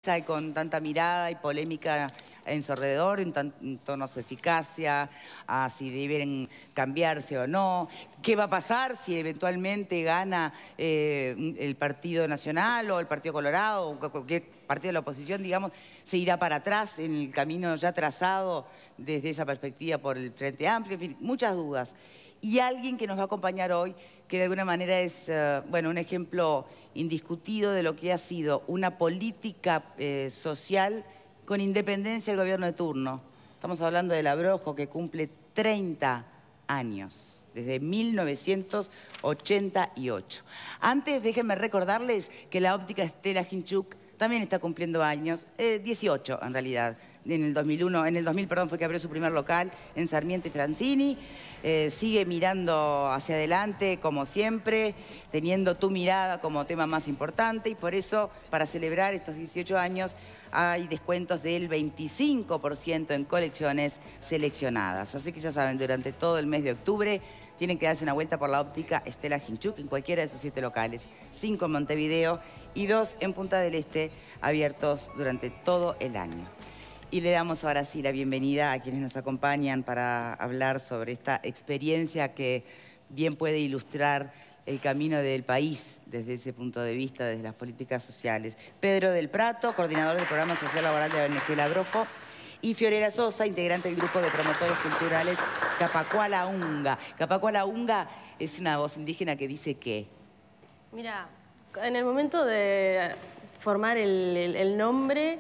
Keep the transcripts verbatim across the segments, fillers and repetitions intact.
y con tanta mirada y polémica en su alrededor, en, tan, en torno a su eficacia, a si deben cambiarse o no, qué va a pasar si eventualmente gana eh, el Partido Nacional o el Partido Colorado o cualquier partido de la oposición, digamos, se irá para atrás en el camino ya trazado desde esa perspectiva por el Frente Amplio, en fin, muchas dudas. Y alguien que nos va a acompañar hoy, que de alguna manera es, uh, bueno, un ejemplo indiscutido de lo que ha sido una política eh, social con independencia del gobierno de turno. Estamos hablando del Abrojo, que cumple treinta años, desde mil novecientos ochenta y ocho. Antes, déjenme recordarles que la óptica Estela Ginchuk también está cumpliendo años, eh, dieciocho en realidad. En el dos mil uno, en el dos mil, perdón, fue que abrió su primer local en Sarmiento y Francini. Eh, sigue mirando hacia adelante, como siempre, teniendo tu mirada como tema más importante. Y por eso, para celebrar estos dieciocho años, hay descuentos del veinticinco por ciento en colecciones seleccionadas. Así que ya saben, durante todo el mes de octubre tienen que darse una vuelta por la óptica Estela Ginchuk en cualquiera de sus siete locales. Cinco en Montevideo y dos en Punta del Este, abiertos durante todo el año. Y le damos ahora sí la bienvenida a quienes nos acompañan para hablar sobre esta experiencia que bien puede ilustrar el camino del país desde ese punto de vista, desde las políticas sociales. Pedro del Prato, coordinador del Programa Social Laboral de la O N G El Abrojo, y Fiorella Sosa, integrante del grupo de promotores culturales Capacuala Unga. Capacuala Unga es una voz indígena que dice ¿qué? Mira, en el momento de formar el, el, el nombre,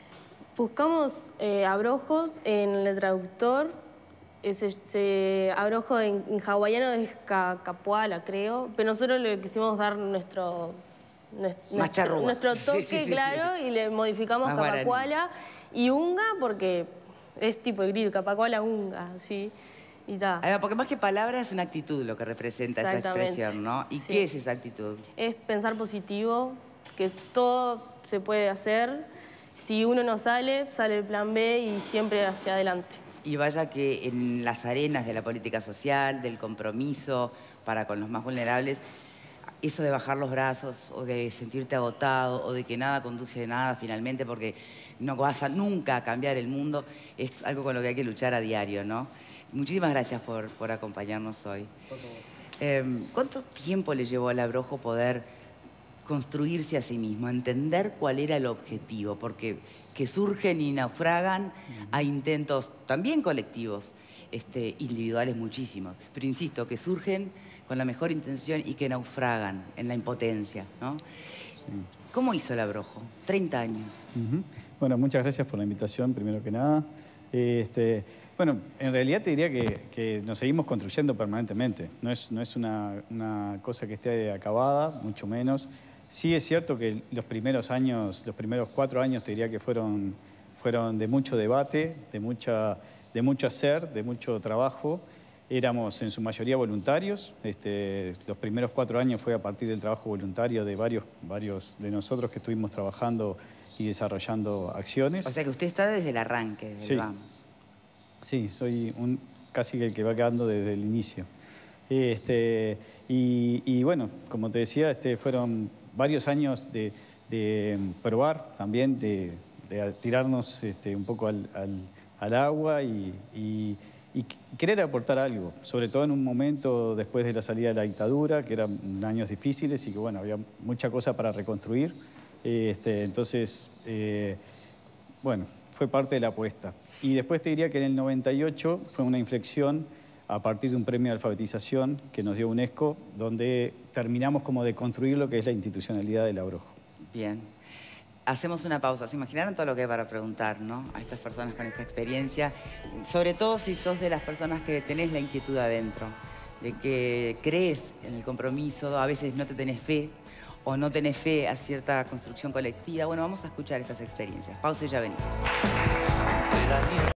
buscamos eh, abrojos en el traductor. Ese, ese abrojo en, en hawaiano es ca, capuala, creo, pero nosotros le quisimos dar nuestro, nuestro, nuestro toque, sí, sí, sí, claro, sí. Y le modificamos Más capacuala y unga porque es tipo el grito, capacuala unga, ¿sí? Y ta. Porque más que palabras es una actitud lo que representa esa expresión, ¿no? ¿Y sí. qué es esa actitud? Es pensar positivo, que todo se puede hacer. Si uno no sale, sale el plan B y siempre hacia adelante. Y vaya que en las arenas de la política social, del compromiso para con los más vulnerables, eso de bajar los brazos o de sentirte agotado o de que nada conduce a nada finalmente porque no vas a nunca a cambiar el mundo, es algo con lo que hay que luchar a diario, ¿no? Muchísimas gracias por, por acompañarnos hoy. Eh, ¿Cuánto tiempo le llevó al Abrojo poder construirse a sí mismo, entender cuál era el objetivo? Porque que surgen y naufragan a intentos también colectivos, este, individuales muchísimos, pero insisto, que surgen con la mejor intención y que naufragan en la impotencia, ¿no? Sí. ¿Cómo hizo el Abrojo? treinta años. Uh-huh. Bueno, muchas gracias por la invitación, primero que nada. Este, bueno, en realidad te diría que, que nos seguimos construyendo permanentemente. No es, no es una, una cosa que esté acabada, mucho menos. Sí es cierto que los primeros años, los primeros cuatro años te diría que fueron, fueron de mucho debate, de, mucha, de mucho hacer, de mucho trabajo. Éramos en su mayoría voluntarios. Este, los primeros cuatro años fue a partir del trabajo voluntario de varios, varios de nosotros que estuvimos trabajando y desarrollando acciones. O sea que usted está desde el arranque, desde sí. el vamos. Sí, soy un, casi el que va quedando desde el inicio. Este, y, y bueno, como te decía, este, fueron varios años de, de probar también, de, de tirarnos este, un poco al, al, al agua y, y, y querer aportar algo, sobre todo en un momento después de la salida de la dictadura, que eran años difíciles y que bueno, había mucha cosa para reconstruir. Este, entonces, eh, bueno, fue parte de la apuesta. Y después te diría que en el noventa y ocho fue una inflexión a partir de un premio de alfabetización que nos dio UNESCO, donde terminamos como de construir lo que es la institucionalidad del Abrojo. Bien. Hacemos una pausa. ¿Se imaginaron todo lo que hay para preguntar, ¿no? A estas personas con esta experiencia? Sobre todo si sos de las personas que tenés la inquietud adentro, de que crees en el compromiso, a veces no te tenés fe, o no tenés fe a cierta construcción colectiva. Bueno, vamos a escuchar estas experiencias. Pausa y ya venimos.